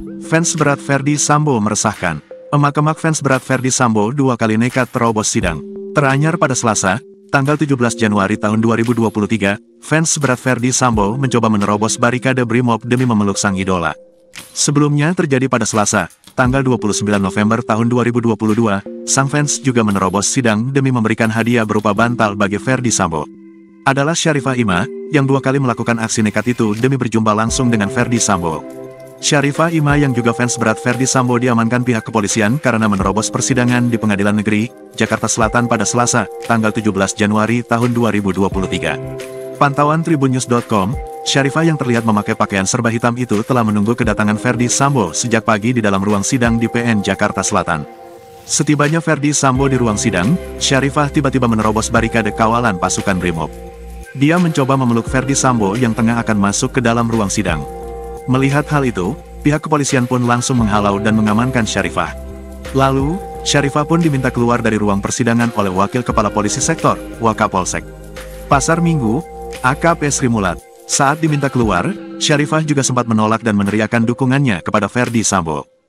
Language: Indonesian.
Fans berat Ferdy Sambo meresahkan. Emak-emak fans berat Ferdy Sambo 2 kali nekat terobos sidang. Teranyar pada Selasa, tanggal 17 Januari tahun 2023, fans berat Ferdy Sambo mencoba menerobos barikade Brimob demi memeluk sang idola. Sebelumnya terjadi pada Selasa, tanggal 29 November tahun 2022, sang fans juga menerobos sidang demi memberikan hadiah berupa bantal bagi Ferdy Sambo. Adalah Syarifah Ima, yang 2 kali melakukan aksi nekat itu demi berjumpa langsung dengan Ferdy Sambo. Syarifah Ima yang juga fans berat Ferdy Sambo diamankan pihak kepolisian karena menerobos persidangan di Pengadilan Negeri, Jakarta Selatan pada Selasa, tanggal 17 Januari tahun 2023. Pantauan tribunnews.com, Syarifah yang terlihat memakai pakaian serba hitam itu telah menunggu kedatangan Ferdy Sambo sejak pagi di dalam ruang sidang di PN Jakarta Selatan. Setibanya Ferdy Sambo di ruang sidang, Syarifah tiba-tiba menerobos barikade kawalan pasukan Brimob. Dia mencoba memeluk Ferdy Sambo yang tengah akan masuk ke dalam ruang sidang. Melihat hal itu, pihak kepolisian pun langsung menghalau dan mengamankan Syarifah. Lalu, Syarifah pun diminta keluar dari ruang persidangan oleh Wakil Kepala Polisi Sektor, Wakapolsek Pasar Minggu, AKP Sri Mulat. Saat diminta keluar, Syarifah juga sempat menolak dan meneriakkan dukungannya kepada Ferdy Sambo.